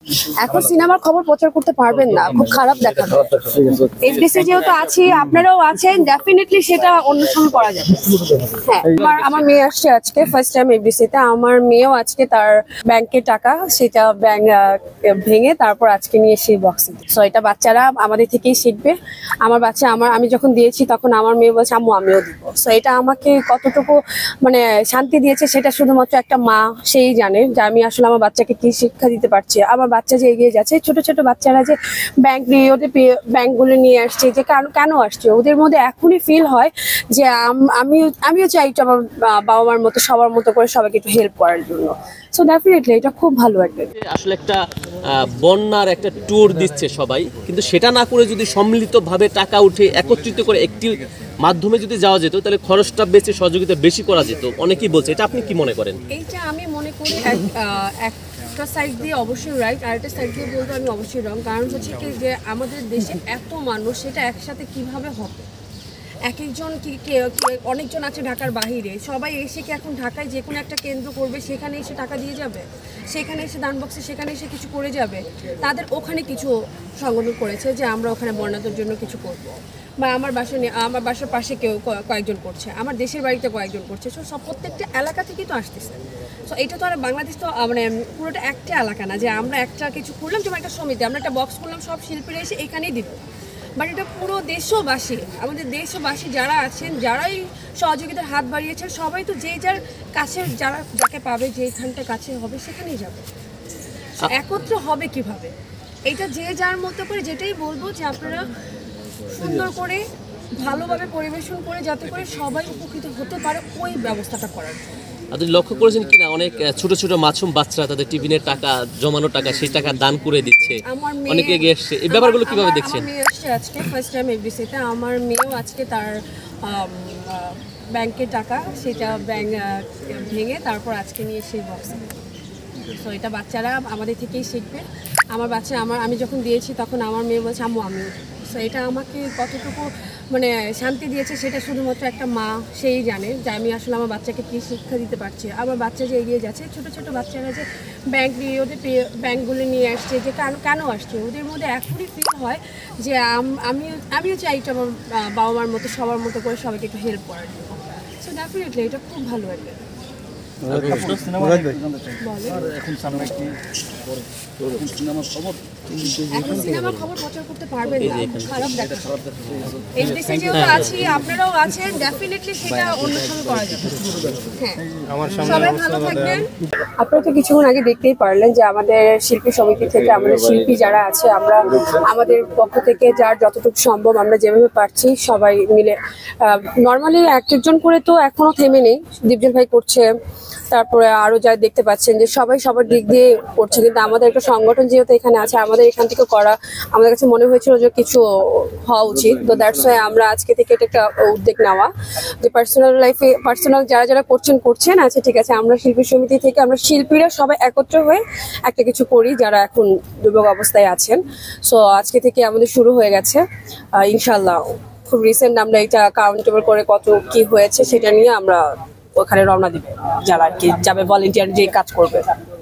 এখন সিনেমার খবর প্রচার করতে পারবেন না, খুব খারাপ দেখাবে। এফডিসি যেহেতু আছি, আপনারাও আছেন, ডেফিনেটলি সেটা অন্য সময় করা যাবে। হ্যাঁ, আমার মেয়ে আসছে আজকে ফার্স্ট টাইম এফডিসিতে। আমার মেয়েও আজকে তার ব্যাংকের টাকা সেটা ব্যাংক ভেঙে তারপর আজকে নিয়ে সেই বক্সে। সো এটা বাচ্চারা আমাদের থেকেই শিখবে। আমার বাচ্চা আমি যখন দিয়েছি তখন আমার মেয়ে বলছে আম্মু আমিও দিব। সো এটা আমাকে কতটুকু মানে শান্তি দিয়েছে সেটা শুধুমাত্র একটা মা সেই জানে যে আমি আসলে আমার বাচ্চাকে কি শিক্ষা দিতে পারছি। আমার বাচ্চা যে এগিয়ে যাচ্ছে, ছোট ছোট বাচ্চারা যে ব্যাংক নিয়ে ওদের ব্যাংকগুলো নিয়ে আসছে, যে কেন আসছে, ওদের মধ্যে এখনই ফিল হয় যে আমিও চাই একটু আমার বাবা মার মতো সবার মতো করে সবাইকে একটু হেল্প করার জন্য। সো ডেফিনেটলি এটা খুব ভালো একটা আসলে একটা বন্যার একটা ট্যুর দিচ্ছে সবাই, কিন্তু সেটা না করে যদি সম্মিলিতভাবে টাকা উঠে একত্রিত করে একটি মাধ্যমে যদি যাওয়া যেত তাহলে খরচটা বেশি, সহযোগিতা বেশি করা যেত অনেকেই বলছে। এটা আপনি কি মনে করেন? এইটা আমি মনে করি একটা সাইড দিয়ে অবশ্যই রাইট, আর একটা সাইড দিয়ে বলতে আমি অবশ্যই রং। কারণ হচ্ছে কি যে আমাদের দেশে এত মানুষ, সেটা একসাথে কিভাবে হবে? এক একজন অনেকজন আছে ঢাকার বাহিরে, সবাই এসে কি এখন ঢাকায় যে কোনো একটা কেন্দ্র করবে, সেখানে এসে টাকা দিয়ে যাবে, সেখানে এসে দান বক্সে সেখানে এসে কিছু করে যাবে? তাদের ওখানে কিছু সংগঠন করেছে যে আমরা ওখানে বন্যাদের জন্য কিছু করব, বা আমার বাসার পাশে কয়েকজন করছে, আমার দেশের বাড়িতে কয়েকজন করছে। সব প্রত্যেকটা এলাকা থেকেই তো আসতেছে। সো এটা তো আর বাংলাদেশ তো মানে পুরোটা একটা এলাকা না যে আমরা একটা কিছু করলাম, যেমন একটা সমিতি আমরা একটা বক্স করলাম, সব শিল্পীরা এসে এখানেই দিব। বাট এটা পুরো দেশবাসী, আমাদের দেশবাসী যারা আছেন, যারাই সহযোগিতার হাত বাড়িয়েছেন, সবাই তো যে যার কাছে যাকে পাবে, যেখানটা কাছে হবে সেখানেই যাবে। একত্র হবে কিভাবে? এটা যে যার মতো করে, যেটাই বলবো যে আপনারা সুন্দর করে ভালোভাবে পরিবেশন করে যাতে করে সবাই উপকৃত হতে পারে, ওই ব্যবস্থাটা করার জন্য। আপনি লক্ষ্য করেছেন কিনা অনেক ছোট ছোট মাসুম বাচ্চারা তাদের টিফিনের টাকা, জমানো টাকা, সেই টাকা দান করে দিচ্ছে, অনেকে এগিয়ে এসছে। এই ব্যাপারগুলো কিভাবে দেখছেন? আমার মেয়ে আসছে আজকে ফার্স্ট টাইম এফডিসিতে। আমার মেয়েও আজকে তার ব্যাংকের টাকা সেটা ব্যাংক ভেঙে তারপর আজকে নিয়ে সেই বক্সে। সো এটা বাচ্চারা আমাদের থেকেই শিখবে। আমার বাচ্চা আমি যখন দিয়েছি তখন আমার মেয়ে বলছে আম্মু আমিও দিব। সো এটা আমাকে কতটুকু মানে শান্তি দিয়েছে সেটা শুধুমাত্র একটা মা সেই জানে যে আমি আসলে আমার বাচ্চাকে কী শিক্ষা দিতে পারছি। আমার বাচ্চা যে এগিয়ে যাচ্ছে, ছোট ছোট বাচ্চারা যে ব্যাংক নিয়ে ওদের ব্যাংকগুলো নিয়ে আসছে, যে কেন আসছে, ওদের মধ্যে এখনই ফিল হয় যে আমিও চাই একটু আমার বাবা মার মতো সবার মতো করে সবাইকে একটু হেল্প করার জন্য। সো ডেফিনেটলি এটা খুব ভালো একটা। এখন সিনেমার খবর প্রচার করতে পারবেন না, খারাপ দেখাবে। এফডিসি যেহেতু আছি, আপনারাও আছেন, ডেফিনেটলি সেটা অন্য সময় করা যাবে। হ্যাঁ, সবাই ভালো থাকবেন। আপনারা তো কিছুক্ষণ আগে দেখতেই পারলেন যে আমাদের শিল্পী সমিতি থেকে আমাদের শিল্পী যারা আছে, আমরা আমাদের পক্ষ থেকে যার যতটুকু সম্ভব আমরা যেভাবে পারছি সবাই মিলে, নর্মালি একজন করে তো এখনো থেমে নেই, দীপজল ভাই করছে, তারপরে আরো যা দেখতে পাচ্ছেন যে সবাই সবার দিক দিয়ে করছে। কিন্তু আমাদের একটা সংগঠন যেহেতু এখানে আছে, আমাদের এখান থেকে করা আমাদের কাছে মনে হয়েছিল যে কিছু হওয়া উচিত। তো দ্যাটস ওয়াই আমরা আজকে থেকে এটা একটা উদ্যোগ নেওয়া যে পার্সোনাল যারা করছেন আচ্ছা ঠিক আছে, আমরা শিল্পী সমিতি থেকে আমরা শিল্পীরা সবাই একত্র হয়ে একটা কিছু করি যারা এখন দুর্ভোগ অবস্থায় আছেন। সো আজকে থেকে আমাদের শুরু হয়ে গেছে ইনশাল্লাহ। খুব রিসেন্ট আমরা এটা কাউন্টেবল করে কত কি হয়েছে সেটা নিয়ে আমরা ওখানে রওনা দিবে যারা আর কি যাবে, ভলেন্টিয়ার যে কাজ করবে।